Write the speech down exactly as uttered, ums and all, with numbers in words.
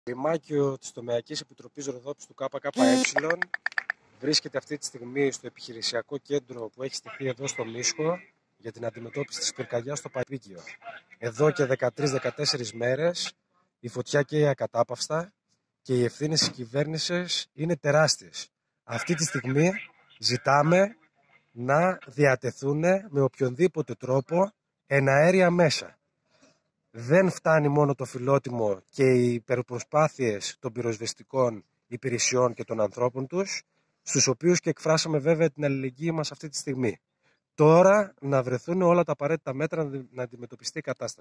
Το λιμάκιο της Τομεακής Επιτροπής Ροδόπης του ΚΚΕ βρίσκεται αυτή τη στιγμή στο επιχειρησιακό κέντρο που έχει στηθεί εδώ στο Μίσχο για την αντιμετώπιση της πυρκαγιάς στο Παπίκιο. Εδώ και δεκατρείς με δεκατέσσερις μέρες η φωτιά καίει ακατάπαυστα και οι ευθύνες της κυβέρνησης είναι τεράστιες. Αυτή τη στιγμή ζητάμε να διατεθούν με οποιονδήποτε τρόπο εναέρια μέσα. Δεν φτάνει μόνο το φιλότιμο και οι υπερπροσπάθειες των πυροσβεστικών υπηρεσιών και των ανθρώπων τους, στους οποίους και εκφράσαμε βέβαια την αλληλεγγύη μας αυτή τη στιγμή. Τώρα να βρεθούν όλα τα απαραίτητα μέτρα να αντιμετωπιστεί η κατάσταση.